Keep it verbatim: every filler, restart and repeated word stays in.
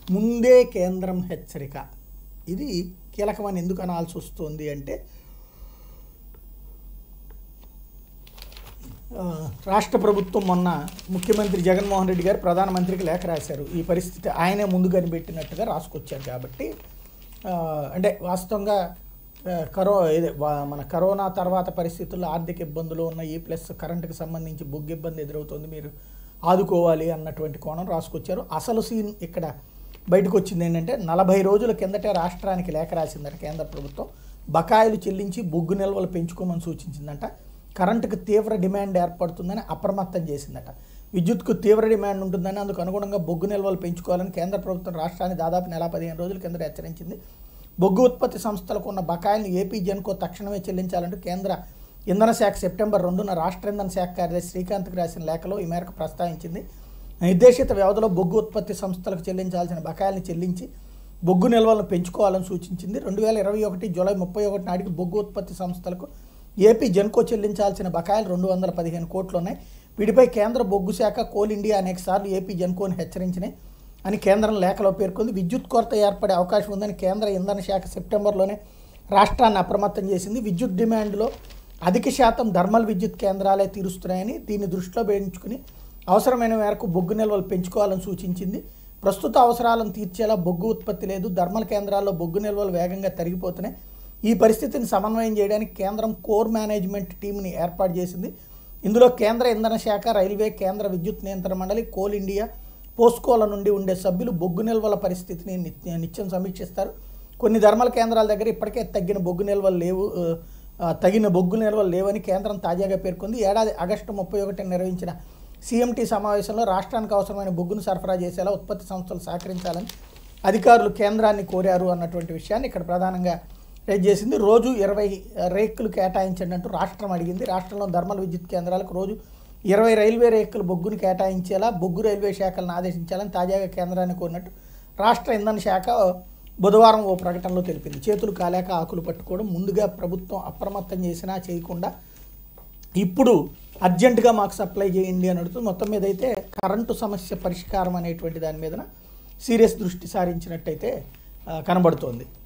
ముందే కేంద్రం హెచ్చరిక. ఇది కీలకమని ఎందుకు అనాల్సి వస్తుంది అంటే రాష్ట్ర ప్రభుత్వం మొన్న ముఖ్యమంత్రి జగన్మోహన్ రెడ్డి గారు ప్రధానమంత్రికి లేఖ రాశారు. ఈ పరిస్థితి ఆయనే ముందు కనిపెట్టినట్టుగా రాసుకొచ్చారు. కాబట్టి అంటే వాస్తవంగా కరో ఇది మన కరోనా తర్వాత పరిస్థితుల్లో ఆర్థిక ఇబ్బందులు ఉన్నాయి, ప్లస్ కరెంటుకి సంబంధించి బొగ్గు ఇబ్బంది ఎదురవుతుంది, మీరు ఆదుకోవాలి అన్నటువంటి కోణం రాసుకొచ్చారు. అసలు సీన్ ఇక్కడ బయటకు వచ్చింది ఏంటంటే నలభై రోజుల కిందటే రాష్ట్రానికి లేఖ రాసిందట కేంద్ర ప్రభుత్వం. బకాయిలు చెల్లించి బొగ్గు నిల్వలు పెంచుకోమని సూచించిందంట. కరెంటుకు తీవ్ర డిమాండ్ ఏర్పడుతుందని అప్రమత్తం చేసిందట. విద్యుత్కు తీవ్ర డిమాండ్ ఉంటుందని అందుకు అనుగుణంగా బొగ్గు నిల్వలు పెంచుకోవాలని కేంద్ర ప్రభుత్వం రాష్ట్రాన్ని దాదాపు నెల పదిహేను రోజుల కింద హెచ్చరించింది. బొగ్గు ఉత్పత్తి సంస్థలకు ఉన్న బకాయిలను ఏపీ జెన్కో తక్షణమే చెల్లించాలంటూ కేంద్ర ఇంధన శాఖ సెప్టెంబర్ రెండున రాష్ట్ర ఇంధన శాఖ కార్యదర్శి శ్రీకాంత్కి రాసిన లేఖలో ఈ మేరకు ప్రస్తావించింది. నిర్దేశిత వ్యవధిలో బొగ్గు ఉత్పత్తి సంస్థలకు చెల్లించాల్సిన బకాయిలను చెల్లించి బొగ్గు నిల్వలను పెంచుకోవాలని సూచించింది. రెండు వేల ఇరవై ఒకటి జూలై ముప్పై ఒకటి నాటికి బొగ్గు ఉత్పత్తి సంస్థలకు ఏపీ జెన్కో చెల్లించాల్సిన బకాయిలు రెండు వందల పదిహేను కోట్లు ఉన్నాయి. వీటిపై కేంద్ర బొగ్గు శాఖ కోల్ ఇండియా అనేక సార్లు ఏపీ జెన్కోని హెచ్చరించినాయి అని కేంద్రం లేఖలో పేర్కొంది. విద్యుత్ కొరత ఏర్పడే అవకాశం ఉందని కేంద్ర ఇంధన శాఖ సెప్టెంబర్లోనే రాష్ట్రాన్ని అప్రమత్తం చేసింది. విద్యుత్ డిమాండ్లో అధిక శాతం థర్మల్ విద్యుత్ కేంద్రాలే తీరుస్తున్నాయని దీన్ని దృష్టిలో పెంచుకుని అవసరమైన మేరకు బొగ్గు నిల్వలు పెంచుకోవాలని సూచించింది. ప్రస్తుత అవసరాలను తీర్చేలా బొగ్గు ఉత్పత్తి లేదు. థర్మల్ కేంద్రాల్లో బొగ్గు నిల్వలు వేగంగా తరిగిపోతున్నాయి. ఈ పరిస్థితిని సమన్వయం చేయడానికి కేంద్రం కోర్ మేనేజ్మెంట్ టీంని ఏర్పాటు చేసింది. ఇందులో కేంద్ర ఇంధన శాఖ, రైల్వే, కేంద్ర విద్యుత్ నియంత్రణ మండలి, కోల్ ఇండియా, పోస్కోల నుండి ఉండే సభ్యులు బొగ్గు నిల్వల పరిస్థితిని నిత్యం సమీక్షిస్తారు. కొన్ని థర్మల్ కేంద్రాల దగ్గర ఇప్పటికే తగ్గిన బొగ్గు నిల్వలు లేవు తగిన బొగ్గు నిల్వలు లేవని కేంద్రం తాజాగా పేర్కొంది. ఏడాది ఆగస్టు ముప్పై ఒకటిన నిర్వహించిన సీఎంటీ సమావేశంలో రాష్ట్రానికి అవసరమైన బొగ్గును సరఫరా చేసేలా ఉత్పత్తి సంస్థలు సహకరించాలని అధికారులు కేంద్రాన్ని కోరారు అన్నటువంటి విషయాన్ని ఇక్కడ ప్రధానంగా రేజ్ చేసింది. రోజు ఇరవై రేకులు కేటాయించండి అంటూ రాష్ట్రం అడిగింది. రాష్ట్రంలో థర్మల్ విద్యుత్ కేంద్రాలకు రోజు ఇరవై రైల్వే రేకులు బొగ్గును కేటాయించేలా బొగ్గు రైల్వే శాఖలను ఆదేశించాలని తాజాగా కేంద్రాన్ని కోరినట్టు రాష్ట్ర ఇంధన శాఖ బుధవారం ఓ ప్రకటనలో తెలిపింది. చేతులు కాలేక ఆకులు పట్టుకోవడం, ముందుగా ప్రభుత్వం అప్రమత్తం చేసినా చేయకుండా ఇప్పుడు అర్జెంటుగా మాకు సప్లై చేయండి అని అడుగుతుంది. మొత్తం మీద అయితే కరెంటు సమస్య పరిష్కారం అనేటువంటి దాని మీద సీరియస్ దృష్టి సారించినట్టయితే కనబడుతోంది.